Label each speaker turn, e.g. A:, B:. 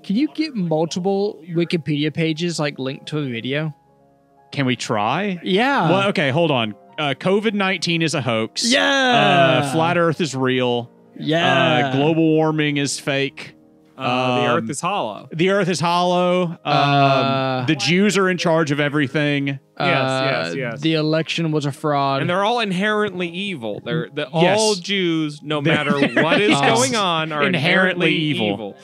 A: Can you get multiple Wikipedia pages like linked to a video?
B: Can we try?
A: Yeah.
B: Well, okay, hold on. COVID-19 is a hoax.
A: Yeah.
B: Flat Earth is real.
A: Yeah.
B: Global warming is fake.
C: The Earth is hollow.
B: The Earth is hollow. The Jews are in charge of everything.
C: Yes.
A: The election was a fraud.
C: And they're all inherently evil. All Jews, no matter what is going on, are inherently evil.